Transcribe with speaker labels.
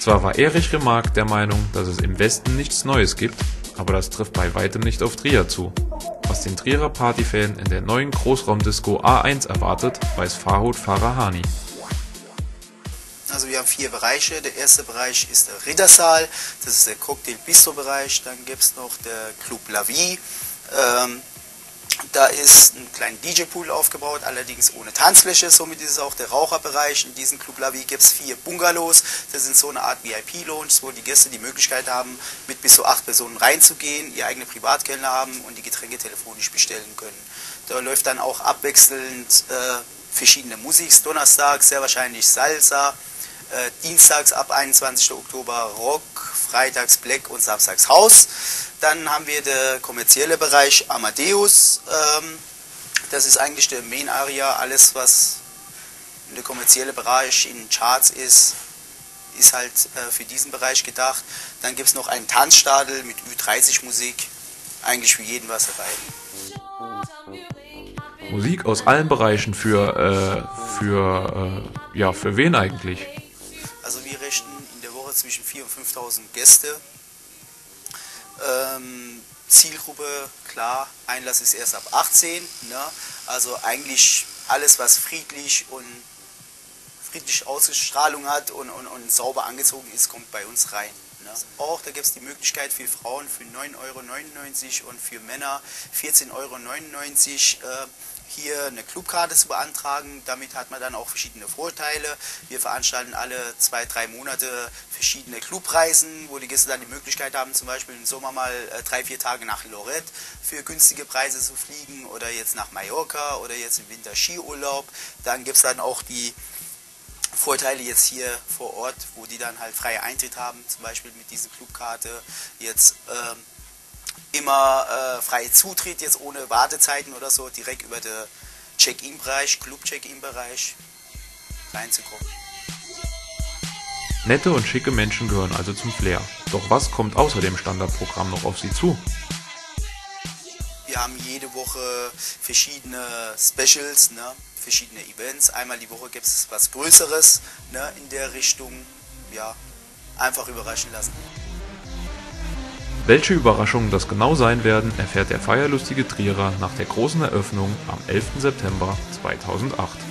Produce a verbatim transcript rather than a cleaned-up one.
Speaker 1: Zwar war Erich Remarque der Meinung, dass es im Westen nichts Neues gibt, aber das trifft bei weitem nicht auf Trier zu. Was den Trierer Partyfan in der neuen Großraumdisco A eins erwartet, weiß Farhud Farahani.
Speaker 2: Also wir haben vier Bereiche. Der erste Bereich ist der Rittersaal, das ist der Cocktail-Bistro-Bereich. Dann gibt es noch der Club La Vie. Ähm, da ist ein kleiner D J-Pool aufgebaut, allerdings ohne Tanzfläche. Somit ist es auch der Raucherbereich. In diesem Club La Vie gibt es vier Bungalows. Das sind so eine Art V I P-Lounge, wo die Gäste die Möglichkeit haben, mit bis zu acht Personen reinzugehen, ihr eigene Privatkellner haben und die Getränke telefonisch bestellen können. Da läuft dann auch abwechselnd äh, verschiedene Musik. Donnerstags sehr wahrscheinlich Salsa. Äh, dienstags ab einundzwanzigsten Oktober Rock, freitags Black und samstags House. Dann haben wir den kommerziellen Bereich Amadeus. Ähm, das ist eigentlich der Main Area. Alles, was in der kommerzielle Bereich in Charts ist, ist halt äh, für diesen Bereich gedacht. Dann gibt es noch einen Tanzstadel mit Ü dreißig Musik. Eigentlich für jeden was dabei.
Speaker 1: Musik aus allen Bereichen für, äh, für, äh, ja, für wen eigentlich?
Speaker 2: Also wir rechnen in der Woche zwischen viertausend und fünftausend Gäste. Ähm, Zielgruppe, klar, Einlass ist erst ab achtzehn. Ne? Also eigentlich alles, was friedlich und friedliche Ausstrahlung hat und, und, und sauber angezogen ist, kommt bei uns rein. Ne? Auch da gibt es die Möglichkeit für Frauen für neun Euro neunundneunzig und für Männer vierzehn Euro neunundneunzig äh, hier eine Clubkarte zu beantragen. Damit hat man dann auch verschiedene Vorteile. Wir veranstalten alle zwei, drei Monate verschiedene Clubreisen, wo die Gäste dann die Möglichkeit haben, zum Beispiel im Sommer mal äh, drei, vier Tage nach Lorette für günstige Preise zu fliegen oder jetzt nach Mallorca oder jetzt im Winter Skiurlaub. Dann gibt es dann auch die Vorteile jetzt hier vor Ort, wo die dann halt freie Eintritt haben, zum Beispiel mit dieser Clubkarte jetzt ähm, immer äh, freie Zutritt, jetzt ohne Wartezeiten oder so, direkt über den Check-in-Bereich, Club-Check-in-Bereich reinzukommen.
Speaker 1: Nette und schicke Menschen gehören also zum Flair. Doch was kommt außer dem Standardprogramm noch auf Sie zu?
Speaker 2: Wir haben jede Woche verschiedene Specials, ne? Verschiedene Events. Einmal die Woche gibt es was Größeres, ne? In der Richtung, ja, einfach überraschen lassen.
Speaker 1: Welche Überraschungen das genau sein werden, erfährt der feierlustige Trierer nach der großen Eröffnung am elften September zweitausendacht.